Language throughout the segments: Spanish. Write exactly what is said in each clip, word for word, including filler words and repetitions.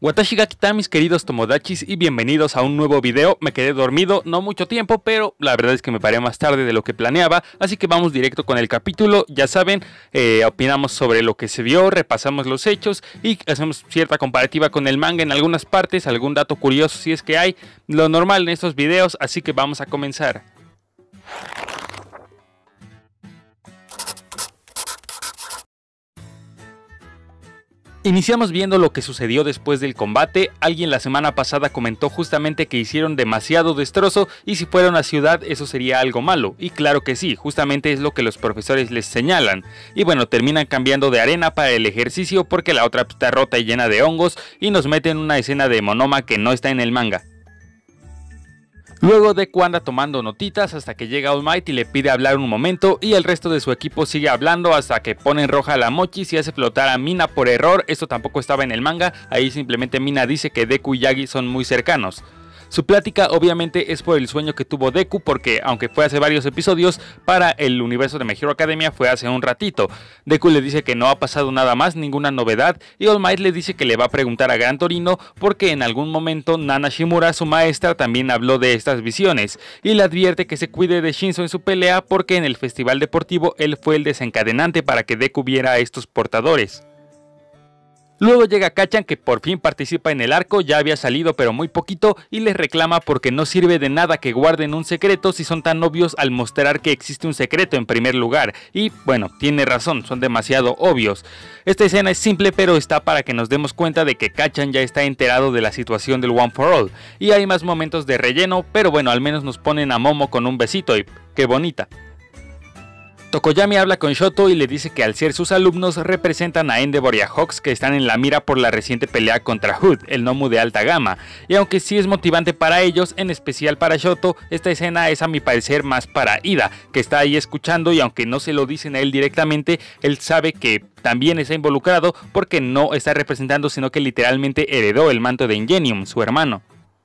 Watashi ga kita, mis queridos tomodachis, y bienvenidos a un nuevo video. Me quedé dormido, no mucho tiempo, pero la verdad es que me paré más tarde de lo que planeaba, así que vamos directo con el capítulo. Ya saben, eh, opinamos sobre lo que se vio, repasamos los hechos y hacemos cierta comparativa con el manga en algunas partes, algún dato curioso si es que hay, lo normal en estos videos, así que vamos a comenzar. Iniciamos viendo lo que sucedió después del combate. Alguien la semana pasada comentó justamente que hicieron demasiado destrozo y si fuera una ciudad eso sería algo malo, y claro que sí, justamente es lo que los profesores les señalan. Y bueno, terminan cambiando de arena para el ejercicio porque la otra está rota y llena de hongos, y nos meten una escena de Monoma que no está en el manga. Luego Deku anda tomando notitas hasta que llega All Might y le pide hablar un momento, y el resto de su equipo sigue hablando hasta que ponen roja a la Mochis y hace flotar a Mina por error. Esto tampoco estaba en el manga, ahí simplemente Mina dice que Deku y Yagi son muy cercanos. Su plática obviamente es por el sueño que tuvo Deku, porque aunque fue hace varios episodios, para el universo de My Hero Academia fue hace un ratito. Deku le dice que no ha pasado nada más, ninguna novedad, y All Might le dice que le va a preguntar a Gran Torino porque en algún momento Nana Shimura, su maestra, también habló de estas visiones, y le advierte que se cuide de Shinzo en su pelea porque en el festival deportivo él fue el desencadenante para que Deku viera a estos portadores. Luego llega Kacchan, que por fin participa en el arco, ya había salido pero muy poquito, y les reclama porque no sirve de nada que guarden un secreto si son tan obvios al mostrar que existe un secreto en primer lugar, y bueno, tiene razón, son demasiado obvios. Esta escena es simple pero está para que nos demos cuenta de que Kacchan ya está enterado de la situación del One for All, y hay más momentos de relleno, pero bueno, al menos nos ponen a Momo con un besito y qué bonita. Tokoyami habla con Shoto y le dice que al ser sus alumnos representan a Endeavor y a Hawks, que están en la mira por la reciente pelea contra Hood, el Nomu de alta gama, y aunque sí es motivante para ellos, en especial para Shoto, esta escena es a mi parecer más para Ida, que está ahí escuchando, y aunque no se lo dicen a él directamente, él sabe que también está involucrado porque no está representando, sino que literalmente heredó el manto de Ingenium, su hermano.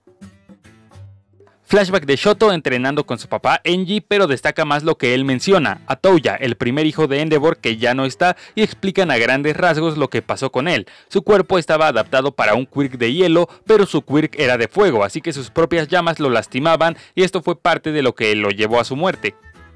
Flashback de Shoto entrenando con su papá Enji, pero destaca más lo que él menciona, a Touya, el primer hijo de Endeavor que ya no está, y explican a grandes rasgos lo que pasó con él. Su cuerpo estaba adaptado para un quirk de hielo, pero su quirk era de fuego, así que sus propias llamas lo lastimaban, y esto fue parte de lo que lo llevó a su muerte.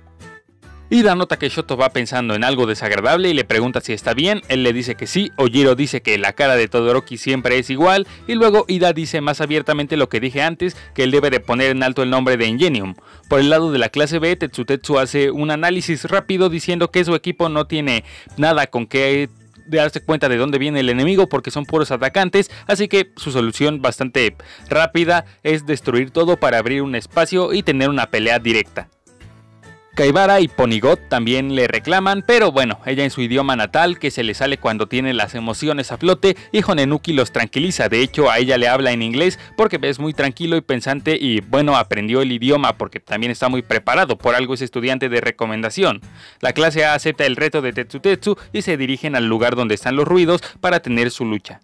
Ida nota que Shoto va pensando en algo desagradable y le pregunta si está bien, él le dice que sí, Ojiro dice que la cara de Todoroki siempre es igual, y luego Ida dice más abiertamente lo que dije antes, que él debe de poner en alto el nombre de Ingenium. Por el lado de la clase B, Tetsutetsu hace un análisis rápido diciendo que su equipo no tiene nada con que darse cuenta de dónde viene el enemigo porque son puros atacantes, así que su solución bastante rápida es destruir todo para abrir un espacio y tener una pelea directa. Kaibara y Ponigot también le reclaman, pero bueno, ella en su idioma natal, que se le sale cuando tiene las emociones a flote, y Honenuki los tranquiliza. De hecho, a ella le habla en inglés porque es muy tranquilo y pensante, y bueno, aprendió el idioma porque también está muy preparado, por algo es estudiante de recomendación. La clase A acepta el reto de Tetsutetsu y se dirigen al lugar donde están los ruidos para tener su lucha.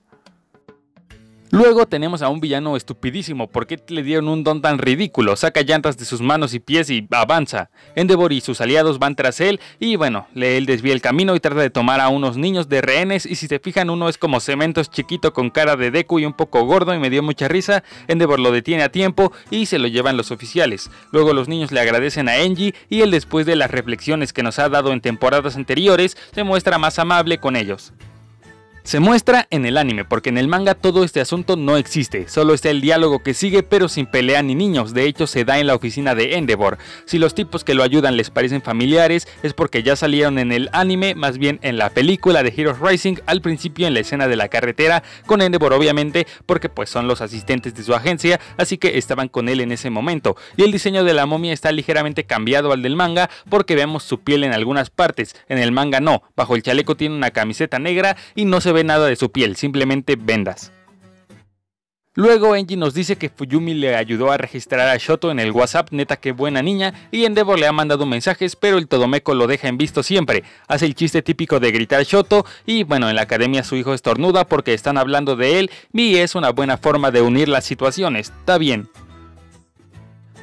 Luego tenemos a un villano estupidísimo, porque le dieron un don tan ridículo, saca llantas de sus manos y pies y avanza. Endeavor y sus aliados van tras él y bueno, él desvía el camino y trata de tomar a unos niños de rehenes, y si se fijan uno es como Cementos chiquito con cara de Deku y un poco gordo y me dio mucha risa. Endeavor lo detiene a tiempo y se lo llevan los oficiales. Luego los niños le agradecen a Enji y él, después de las reflexiones que nos ha dado en temporadas anteriores, se muestra más amable con ellos. Se muestra en el anime, porque en el manga todo este asunto no existe, solo está el diálogo que sigue pero sin pelea ni niños. De hecho se da en la oficina de Endeavor. Si los tipos que lo ayudan les parecen familiares es porque ya salieron en el anime, más bien en la película de Heroes Rising, al principio en la escena de la carretera, con Endeavor obviamente, porque pues son los asistentes de su agencia, así que estaban con él en ese momento. Y el diseño de la momia está ligeramente cambiado al del manga, porque vemos su piel en algunas partes, en el manga no, bajo el chaleco tiene una camiseta negra y no se ve nada de su piel, simplemente vendas. Luego Enji nos dice que Fuyumi le ayudó a registrar a Shoto en el WhatsApp, neta que buena niña, y Endeavor le ha mandado mensajes, pero el Todomeco lo deja en visto siempre. Hace el chiste típico de gritar Shoto, y bueno, en la academia su hijo estornuda porque están hablando de él, y es una buena forma de unir las situaciones, está bien.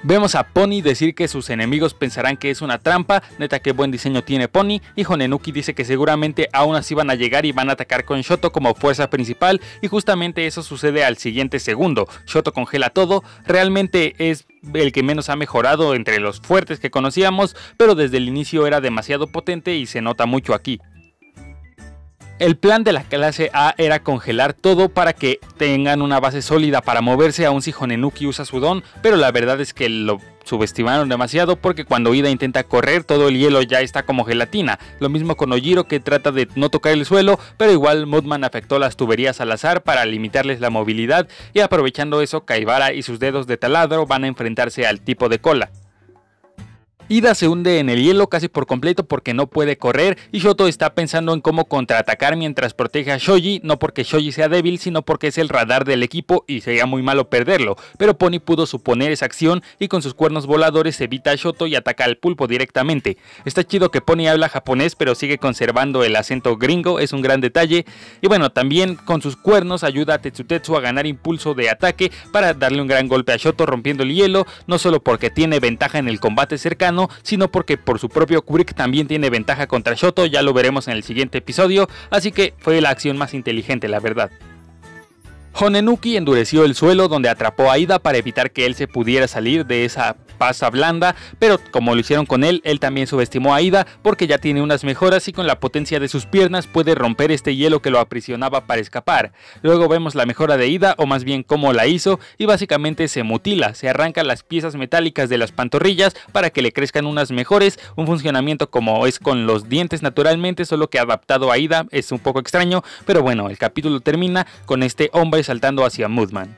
Vemos a Pony decir que sus enemigos pensarán que es una trampa, neta que buen diseño tiene Pony, y Honenuki dice que seguramente aún así van a llegar y van a atacar con Shoto como fuerza principal, y justamente eso sucede al siguiente segundo. Shoto congela todo, realmente es el que menos ha mejorado entre los fuertes que conocíamos, pero desde el inicio era demasiado potente y se nota mucho aquí. El plan de la clase A era congelar todo para que tengan una base sólida para moverse aun si Honenuki usa su don, pero la verdad es que lo subestimaron demasiado porque cuando Ida intenta correr todo el hielo ya está como gelatina. Lo mismo con Ojiro, que trata de no tocar el suelo, pero igual Mudman afectó las tuberías al azar para limitarles la movilidad, y aprovechando eso Kaibara y sus dedos de taladro van a enfrentarse al tipo de cola. Ida se hunde en el hielo casi por completo porque no puede correr, y Shoto está pensando en cómo contraatacar mientras protege a Shoji, no porque Shoji sea débil, sino porque es el radar del equipo y sería muy malo perderlo, pero Pony pudo suponer esa acción y con sus cuernos voladores evita a Shoto y ataca al pulpo directamente. Está chido que Pony habla japonés pero sigue conservando el acento gringo, es un gran detalle, y bueno, también con sus cuernos ayuda a Tetsutetsu a ganar impulso de ataque para darle un gran golpe a Shoto rompiendo el hielo, no solo porque tiene ventaja en el combate cercano, sino porque por su propio quirk también tiene ventaja contra Shoto, ya lo veremos en el siguiente episodio, así que fue la acción más inteligente, la verdad. Honenuki endureció el suelo donde atrapó a Ida para evitar que él se pudiera salir de esa pasta blanda, pero como lo hicieron con él, él también subestimó a Ida porque ya tiene unas mejoras y con la potencia de sus piernas puede romper este hielo que lo aprisionaba para escapar. Luego vemos la mejora de Ida, o más bien cómo la hizo, y básicamente se mutila, se arranca las piezas metálicas de las pantorrillas para que le crezcan unas mejores, un funcionamiento como es con los dientes naturalmente, solo que adaptado a Ida, es un poco extraño, pero bueno, el capítulo termina con este hombre saltando hacia Mudman.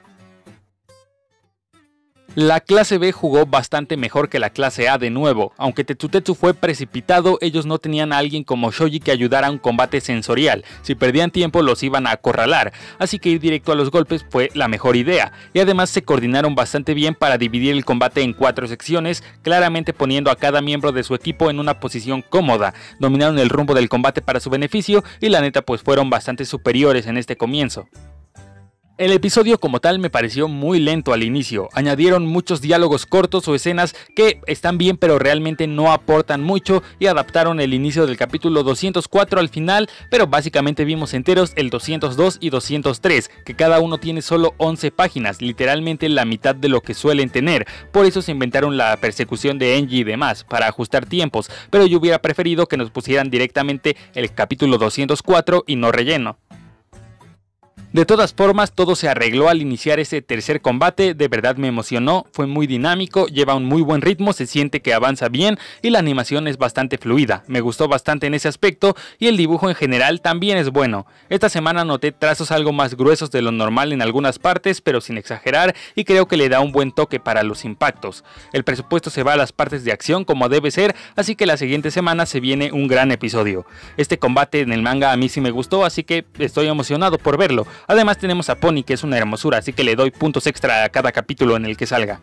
La clase B jugó bastante mejor que la clase A de nuevo, aunque Tetsutetsu fue precipitado, ellos no tenían a alguien como Shoji que ayudara a un combate sensorial, si perdían tiempo los iban a acorralar, así que ir directo a los golpes fue la mejor idea, y además se coordinaron bastante bien para dividir el combate en cuatro secciones, claramente poniendo a cada miembro de su equipo en una posición cómoda, dominaron el rumbo del combate para su beneficio y la neta pues fueron bastante superiores en este comienzo. El episodio como tal me pareció muy lento al inicio, añadieron muchos diálogos cortos o escenas que están bien pero realmente no aportan mucho y adaptaron el inicio del capítulo doscientos cuatro al final, pero básicamente vimos enteros el doscientos dos y doscientos tres, que cada uno tiene solo once páginas, literalmente la mitad de lo que suelen tener, por eso se inventaron la persecución de Enji y demás, para ajustar tiempos, pero yo hubiera preferido que nos pusieran directamente el capítulo doscientos cuatro y no relleno. De todas formas, todo se arregló al iniciar ese tercer combate, de verdad me emocionó, fue muy dinámico, lleva un muy buen ritmo, se siente que avanza bien y la animación es bastante fluida, me gustó bastante en ese aspecto y el dibujo en general también es bueno. Esta semana noté trazos algo más gruesos de lo normal en algunas partes, pero sin exagerar, y creo que le da un buen toque para los impactos. El presupuesto se va a las partes de acción como debe ser, así que la siguiente semana se viene un gran episodio. Este combate en el manga a mí sí me gustó, así que estoy emocionado por verlo. Además tenemos a Pony, que es una hermosura, así que le doy puntos extra a cada capítulo en el que salga.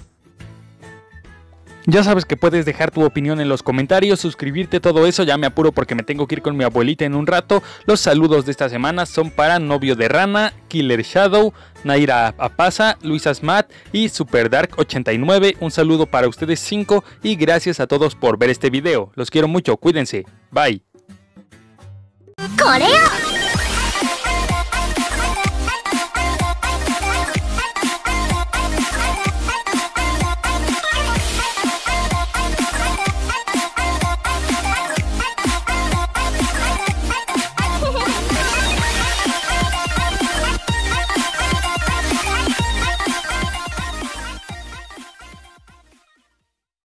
Ya sabes que puedes dejar tu opinión en los comentarios, suscribirte, todo eso, ya me apuro porque me tengo que ir con mi abuelita en un rato. Los saludos de esta semana son para Novio de Rana, Killer Shadow, Naira Apasa, Luisa Smat y Superdark ochenta y nueve. Un saludo para ustedes cinco y gracias a todos por ver este video. Los quiero mucho, cuídense, bye. ¡Coreo!